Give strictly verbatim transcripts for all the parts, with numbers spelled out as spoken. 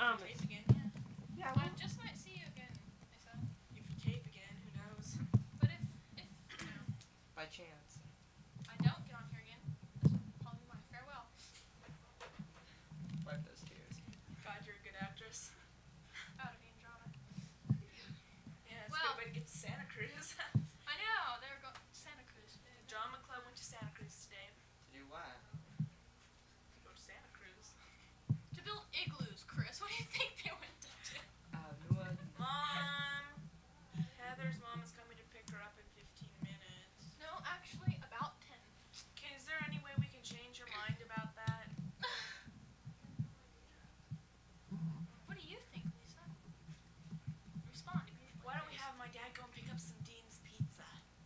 Um, tape again, yeah. Yeah, I well, just might see you again, Lisa. If you tape again, who knows? But if, if, you know, by chance. I don't get on here again, this will probably be my farewell. Wipe those tears. God, you're a good actress. Out of being drama. Yeah, it's Well, a good way to get to Santa Cruz. I know, they were going to Santa Cruz. The drama club went to Santa Cruz today. To do what? To go to Santa Cruz. To build igloos, Chris. What do you think they went to do? Uh, no idea. Mom! Heather's mom is coming to pick her up in fifteen minutes. No, actually, about ten. Can, is there any way we can change your mind about that? What do you think, Lisa? Respond immediately. Why don't we please. have my dad go and pick up some Dean's pizza?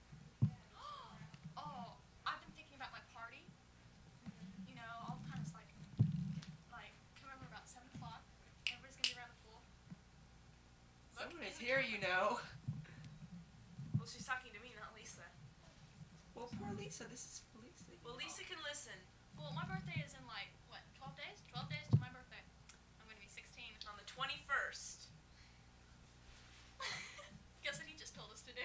Oh, I've been thinking about my party. You know, I'll kind of like, like, come over about seven o'clock. Everybody's gonna be around the pool. Look, Someone is in the here, camera. you know. Well, she's talking to me, not Lisa. Well, poor Lisa. This is for Lisa. you Well, know. Lisa can listen. Well, my birthday is in like, what, twelve days? twelve days to my birthday. I'm gonna be sixteen. On the twenty-first. Guess what he just told us to do.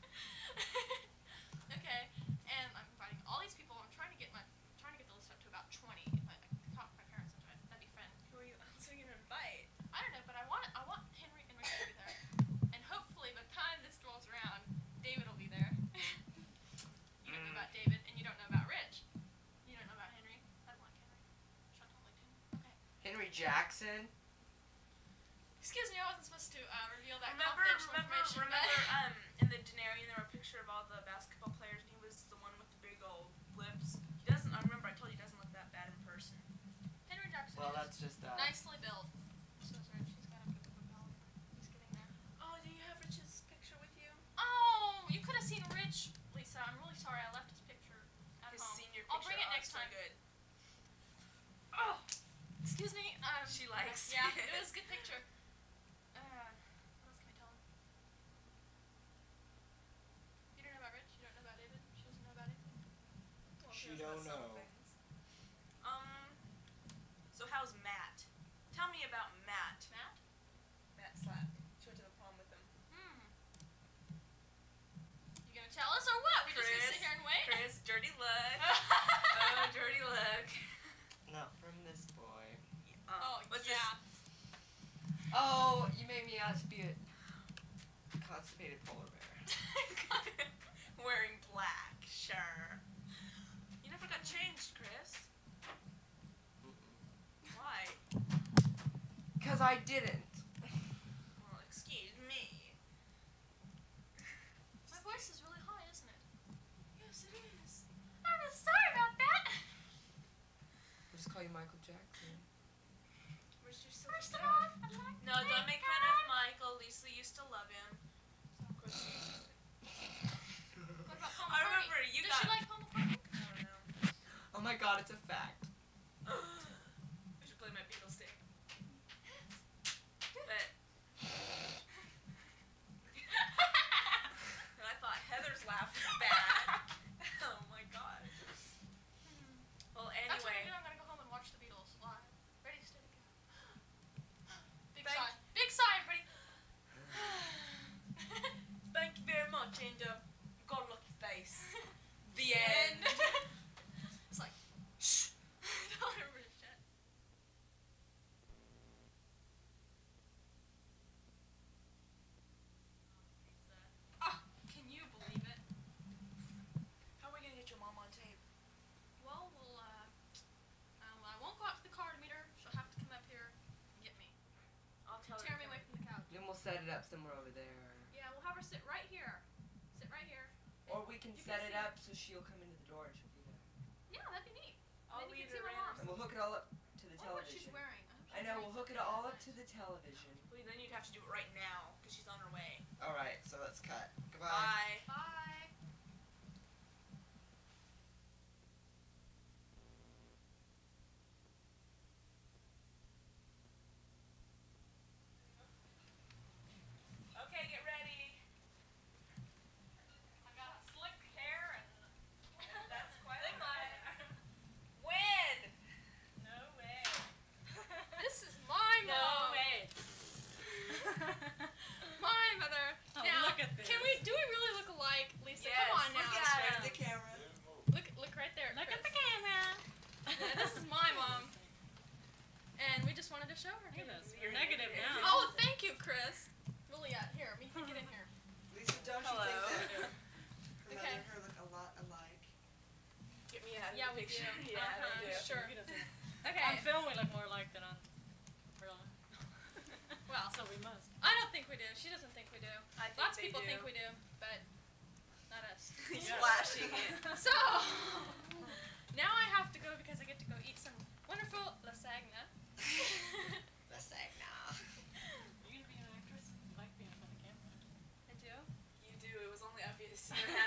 Okay, and I'm inviting all these people. I'm trying to get my, trying to get the list up to about twenty. If I, I can talk my parents into it, that'd be fun. Who are you, who are you gonna invite? I don't know, but I want, I want Henry and Rick to be there, and hopefully by the time this rolls around, David will be there. You don't know about David, and you don't know about Rich. You don't know about Henry. I don't like Henry. Should I totally do? Okay. Henry Jackson. Excuse me, I wasn't supposed to uh, reveal that Remember, confidential remember, information. remember, but um, in the denarian there were a picture of all the basketball players and he was the one with the big old lips. He doesn't, I remember I told you he doesn't look that bad in person. Henry Jackson Well, is that's just uh. nicely built. So is Rich. He's got a bit of a belly. He's getting there. Oh, do you have Rich's picture with you? Oh, you could have seen Rich, Lisa. I'm really sorry. I left his picture at His home. senior picture. I'll bring it Oh, next so time. good. Oh, excuse me. Um, She likes Yeah, it. it was a good picture. Uh, what else can we tell him? You don't know about Rich. You don't know about David. She doesn't know about anything. Well, She knows about don't some know. things. Um, so how's Matt? Tell me about Matt. Matt? Matt Slack. She went to the prom with him. Hmm. You gonna tell us or what? We just gonna sit here and wait? Chris, dirty look. Oh, dirty look. Not from this boy. Uh, Oh, what's yeah. Oh, you made me out to be a constipated polar bear. This? Wearing black, sure. You never got changed, Chris. Why? Cause I didn't. Well, excuse me. My voice is really high, isn't it? Yes, it is. I'm sorry about that. We'll just call you Michael Jackson. Where's your silky First of dad? all, I'd like No, to don't thank make fun of God. Michael. Lisa used to love him. Of course she used to. What about Paul I McCartney? remember you Does got. she like Paul McCartney? I don't know. Oh my God, it's a fact. I should play my Beatles tape. But. And I thought Heather's laugh was bad. Oh my god. Well, That's what I'm anyway. doing. I'm gonna go home and watch the Beatles live. Ready, steady, go. Big Thank- sigh. Big sigh, everybody. Thank you very much, and uh, you got a lucky face. The end. end. It's like, shh. Tell everybody to shut. Ah, can you believe it? How are we gonna get your mom on tape? Well, we'll, uh, I'll, I won't go out to the car to meet her. She'll have to come up here and get me. I'll tell her. Tear to me come away in. from the couch. Then we'll set it up somewhere over there. Yeah, we'll have her sit right here. Sit right here. Or we can You set can it see up so she'll come into the door and she'll be there. Yeah, that'd be neat. I'll Then you leave can see it my right mom. And we'll hook it all up to the I wonder what she's television. wearing. I, hope I she's know, wearing we'll hook it something all up nice. to the television. Well, then you'd have to do it right now, because she's on her way. Alright, so let's cut. Goodbye. Bye. Bye. Okay, get ready. I got slick hair and That's quite Think a I- When? No way. this is my No mom. way. You're negative now. Oh, thank you, Chris. Really, yeah. Here, me get in here. Lisa, don't Hello. you think that her Okay. mother and her look a lot alike? Get me out of Yeah, the we do. picture. Yeah, Uh-huh, we do. sure. We don't do that. Okay. On film, we look more alike than on real life. Well, So we must. I don't think we do. She doesn't think we do. I think Lots of they people do. think we do, but not us. He's Yeah. flashing it. So now I have to go because I get to go eat some wonderful lasagna. Lasagna. Are you gonna be an actress? You like being in front of camera. I do. You do. It was only obvious. You don't have